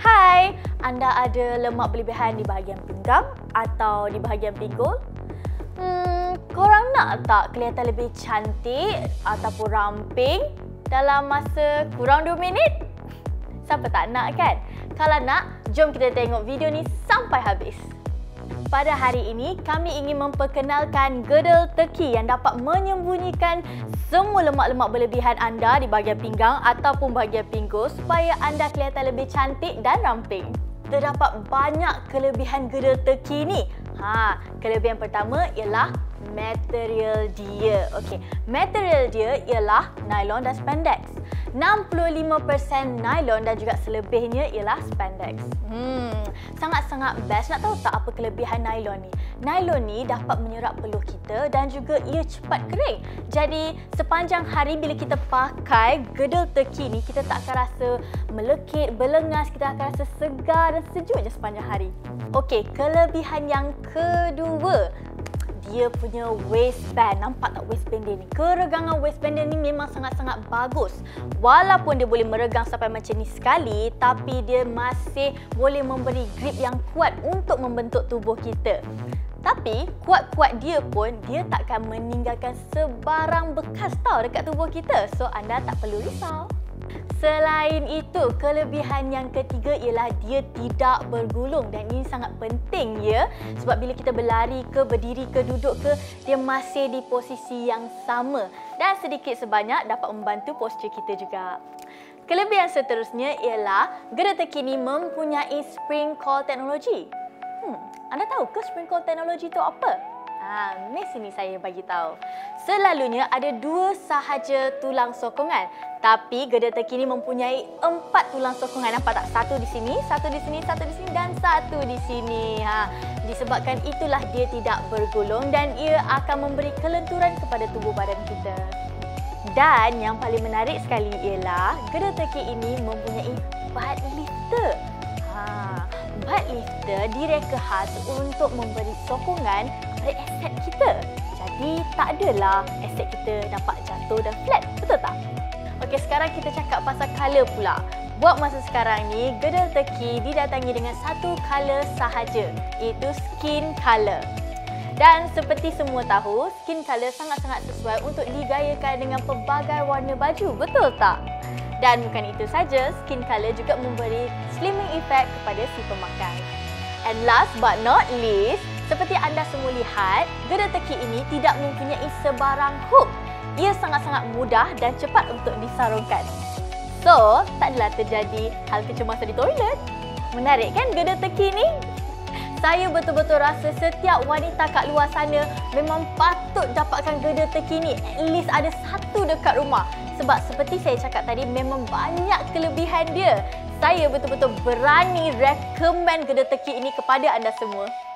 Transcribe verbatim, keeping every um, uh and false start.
Hai, anda ada lemak berlebihan di bahagian pinggang atau di bahagian pinggul? Hmm, korang nak tak kelihatan lebih cantik ataupun ramping dalam masa kurang dua minit? Siapa tak nak kan? Kalau nak, jom kita tengok video ni sampai habis. Pada hari ini, kami ingin memperkenalkan girdle turkey yang dapat menyembunyikan semua lemak-lemak berlebihan anda di bahagian pinggang ataupun bahagian pinggul supaya anda kelihatan lebih cantik dan ramping. Terdapat banyak kelebihan girdle turkey ni. Ha, kelebihan pertama ialah material dia. Okey, material dia ialah nylon dan spandex. enam puluh lima peratus nylon dan juga selebihnya ialah spandex. Hmm, sangat-sangat best. Nak tahu tak apa kelebihan nylon ni? Nylon ni dapat menyerap peluh kita dan juga ia cepat kering. Jadi, sepanjang hari bila kita pakai girdle turkey ni, kita tak akan rasa melekit, berlengas, kita akan rasa segar dan sejuk je sepanjang hari. Okey, kelebihan yang kedua, dia punya waistband. Nampak tak waistband dia ni? Keregangan waistband dia ni memang sangat-sangat bagus. Walaupun dia boleh meregang sampai macam ni sekali, tapi dia masih boleh memberi grip yang kuat untuk membentuk tubuh kita. Tapi kuat-kuat dia pun, dia takkan meninggalkan sebarang bekas tau dekat tubuh kita. So anda tak perlu risau. Selain itu, kelebihan yang ketiga ialah dia tidak bergulung dan ini sangat penting ya, sebab bila kita berlari ke, berdiri ke, duduk ke, dia masih di posisi yang sama dan sedikit sebanyak dapat membantu postur kita juga. Kelebihan seterusnya ialah girdle turkey ini mempunyai spring coil teknologi. Hmm, anda tahu ke spring coil teknologi itu apa? Ha, ni sini saya bagi tahu. Selalunya ada dua sahaja tulang sokongan, tapi girdle turkey ini mempunyai empat tulang sokongan. Nampak tak? Satu di sini, satu di sini, satu di sini dan satu di sini. Ha, disebabkan itulah dia tidak bergulung dan ia akan memberi kelenturan kepada tubuh badan kita. Dan yang paling menarik sekali ialah girdle turkey ini mempunyai butt lifter. Ha, butt lifter direka khas untuk memberi sokongan kepada aset kita. Jadi tak adalah aset kita nampak jatuh dan flat. Betul tak? Okey, sekarang kita cakap pasal colour pula. Buat masa sekarang ni, girdle turkey didatangi dengan satu colour sahaja, iaitu skin colour. Dan seperti semua tahu, skin colour sangat-sangat sesuai untuk digayakan dengan pelbagai warna baju. Betul tak? Dan bukan itu saja, skin colour juga memberi slimming effect kepada si pemakai. And last but not least, seperti anda semua lihat, girdle turkey ini tidak mempunyai sebarang hook. Ia sangat-sangat mudah dan cepat untuk disarungkan. So, tak adalah terjadi hal kecemasan di toilet. Menarik kan girdle turkey ini? Saya betul-betul rasa setiap wanita kat luar sana memang patut dapatkan girdle turkey ini. At least ada satu dekat rumah. Sebab seperti saya cakap tadi, memang banyak kelebihan dia. Saya betul-betul berani recommend girdle turkey ini kepada anda semua.